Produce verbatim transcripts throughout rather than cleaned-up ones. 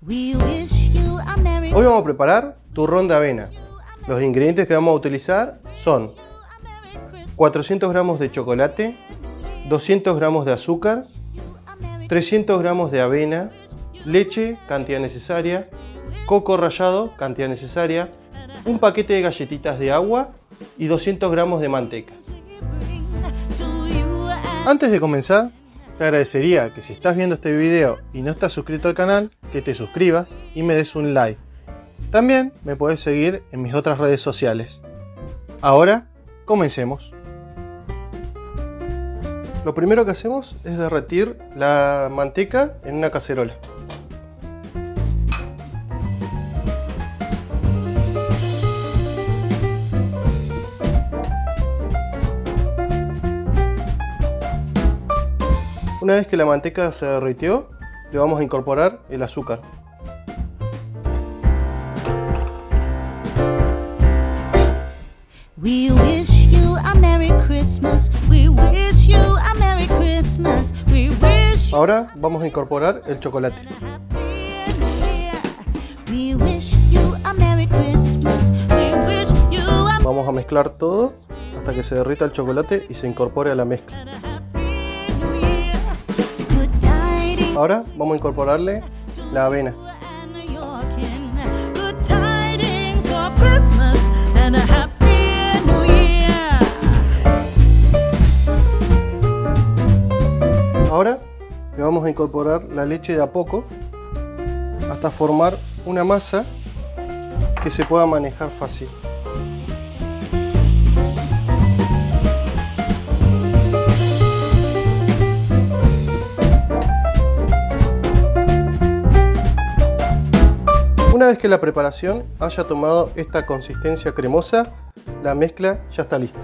Hoy vamos a preparar turrón de avena. Los ingredientes que vamos a utilizar son cuatrocientos gramos de chocolate, doscientos gramos de azúcar, trescientos gramos de avena, leche, cantidad necesaria, coco rallado, cantidad necesaria, un paquete de galletitas de agua y doscientos gramos de manteca. Antes de comenzar, te agradecería que si estás viendo este video y no estás suscrito al canal, que te suscribas y me des un like. También me puedes seguir en mis otras redes sociales. Ahora, comencemos. Lo primero que hacemos es derretir la manteca en una cacerola. Una vez que la manteca se derritió, le vamos a incorporar el azúcar. We wish you a Merry Christmas. We wish you a Merry Christmas. We wish you Ahora vamos a incorporar el chocolate. a Happy New Year. We wish you a Merry Christmas. We wish you a Vamos a mezclar todo hasta que se derrita el chocolate y se incorpore a la mezcla. Happy New Year. Good tidings Ahora vamos a incorporarle la avena. and your kin. Good tidings for Christmas and a Happy New Year. Ahora le vamos a incorporar la leche de a poco hasta formar una masa que se pueda manejar fácil. Una vez que la preparación haya tomado esta consistencia cremosa, la mezcla ya está lista.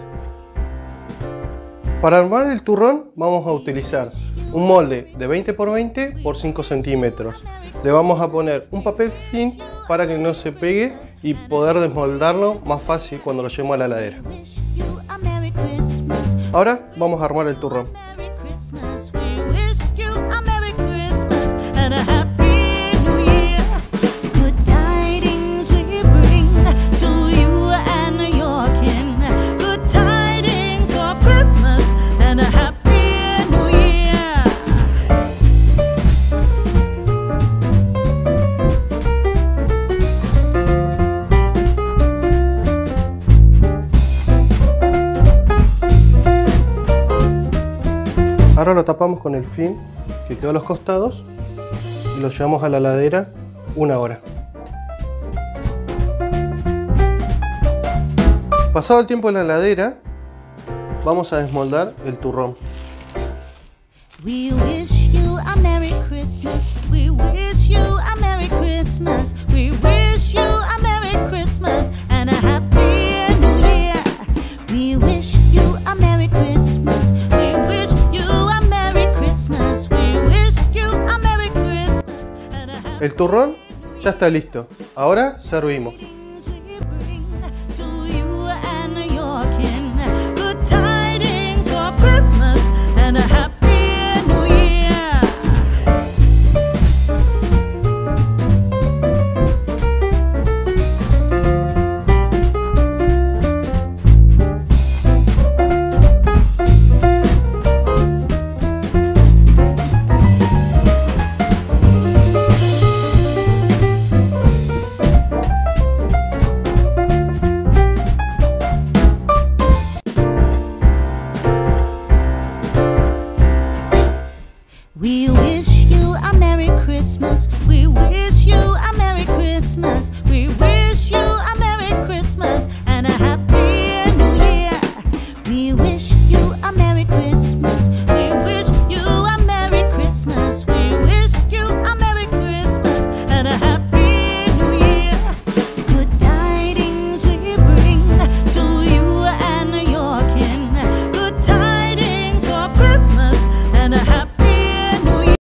Para armar el turrón vamos a utilizar un molde de veinte por veinte por cinco centímetros. Le vamos a poner un papel film para que no se pegue y poder desmoldarlo más fácil cuando lo llevemos a la heladera. Wish you a Merry Christmas. Ahora vamos a armar el turrón. Merry Christmas. We wish you a Merry Christmas and a Happy New Year. Good tidings we bring to you and your kin. Good tidings for Christmas and a Happy New Year. Ahora lo tapamos con el film que quedó a los costados y lo llevamos a la heladera una hora. Pasado el tiempo en la heladera, vamos a desmoldar el turrón. We wish you a Merry Christmas. We wish you a Merry Christmas. We wish you a Merry Christmas and a Happy New Year. We wish you a Merry Christmas. We wish you a Merry Christmas. We wish you a Merry Christmas and a Happy El turrón ya está listo. Ahora servimos.